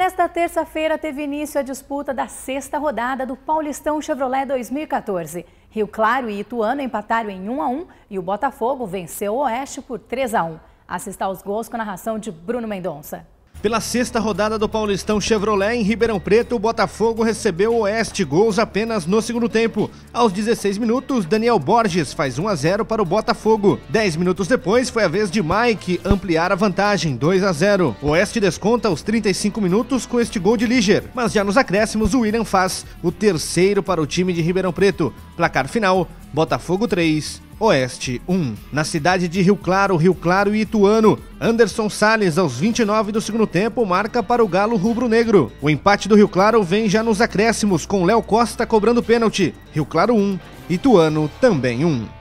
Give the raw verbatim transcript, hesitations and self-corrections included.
Nesta terça-feira teve início a disputa da sexta rodada do Paulistão Chevrolet dois mil e quatorze. Rio Claro e Ituano empataram em um a um e o Botafogo venceu o Oeste por três a um. Assista aos gols com a narração de Bruno Mendonça. Pela sexta rodada do Paulistão Chevrolet em Ribeirão Preto, o Botafogo recebeu o Oeste, gols apenas no segundo tempo. Aos dezesseis minutos, Daniel Borges faz um a zero para o Botafogo. dez minutos depois, foi a vez de Mike ampliar a vantagem, dois a zero. O Oeste desconta aos trinta e cinco minutos com este gol de Liger, mas já nos acréscimos o William faz o terceiro para o time de Ribeirão Preto. Placar final, Botafogo três, Oeste um. Na cidade de Rio Claro, Rio Claro e Ituano, Anderson Salles, aos vinte e nove do segundo tempo, marca para o Galo rubro-negro. O empate do Rio Claro vem já nos acréscimos, com Léo Costa cobrando pênalti. Rio Claro um, Ituano também um.